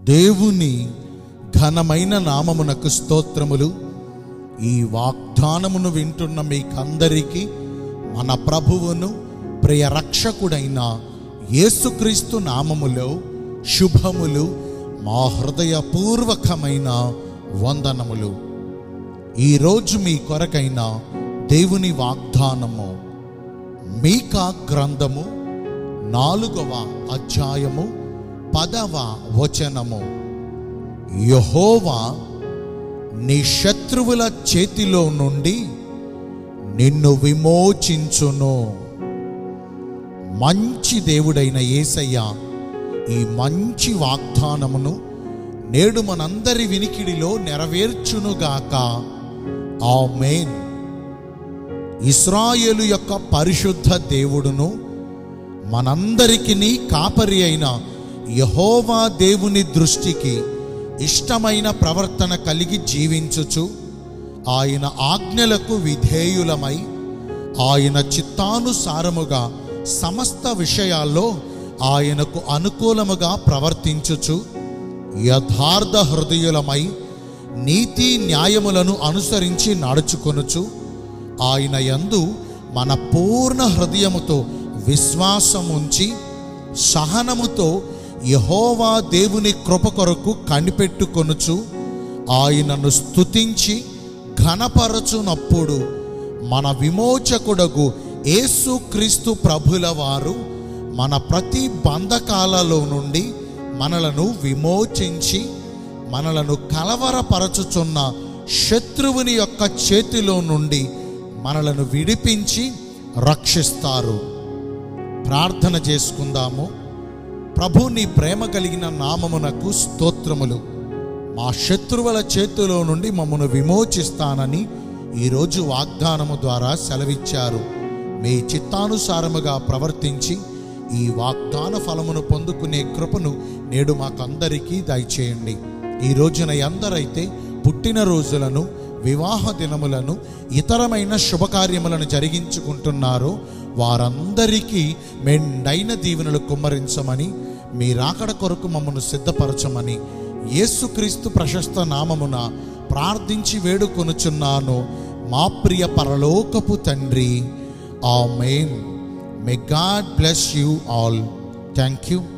దేవుని ఘనమైన నామమునకు స్తోత్రములు. ఈ వాగ్దానమును వింటున్న మీకందరికీ మన ప్రభువును ప్రియ రక్షకుడైన యేసుక్రీస్తు నామములో శుభములు, మా హృదయపూర్వకమైన వందనములు. ఈరోజు మీ కొరకైన దేవుని వాగ్దానము మీకా గ్రంథము 4వ అధ్యాయము 10వ వచనము. యెహోవా నీ శత్రువుల చేతిలో నుండి నిన్ను విమోచించును. మంచి దేవుడైన యేసయ్య ఈ మంచి వాగ్దానమును నేడు మనందరి వినికిడిలో నెరవేర్చునుగాక. ఆమేన్. ఇశ్రాయేలు యొక్క పరిశుద్ధ దేవుడును మనందరికీ కాపరి అయిన యెహోవా దేవుని దృష్టికి ఇష్టమైన ప్రవర్తన కలిగి జీవించుచు ఆయన ఆజ్ఞలకు విధేయులమై ఆయన చిత్తానుసారముగా సమస్త విషయాల్లో ఆయనకు అనుకూలముగా ప్రవర్తించుచు యథార్థ హృదయులమై నీతి న్యాయములను అనుసరించి నడుచుకొనుచు ఆయన యందు మన పూర్ణ హృదయముతో విశ్వాసముంచి సహనముతో యెహోవా దేవుని కృప కొరకు కనిపెట్టుకొనుచు ఆయనను స్తుతించి ఘనపరచునప్పుడు మన విమోచకుడగు యేసుక్రీస్తు ప్రభుల వారు మన ప్రతి బంధకాలలో నుండి మనలను విమోచించి మనలను కలవరపరచుచున్న శత్రువుని యొక్క చేతిలో నుండి మనలను విడిపించి రక్షిస్తారు. ప్రార్థన చేసుకుందాము. ప్రభు, నీ ప్రేమ కలిగిన నామమునకు స్తోత్రములు. మా శత్రువుల చేతిలో నుండి మమ్మను విమోచిస్తానని ఈరోజు వాగ్దానము ద్వారా సెలవిచ్చారు. మీ చిత్తానుసారముగా ప్రవర్తించి ఈ వాగ్దాన ఫలమును పొందుకునే కృపను నేడు మాకందరికీ దయచేయండి. ఈ రోజున ఎందరైతే పుట్టినరోజులను, వివాహ దినములను, ఇతరమైన శుభకార్యములను జరిగించుకుంటున్నారో వారందరికీ మెండైన దీవెనలు కుమ్మరించమని, మీ రాకడ కొరకు మమ్మను సిద్ధపరచమని యేసుక్రీస్తు ప్రశస్త నామమున ప్రార్థించి వేడుకొనుచున్నాను మా ప్రియ పరలోకపు తండ్రి. Amen. May God bless you all. Thank you.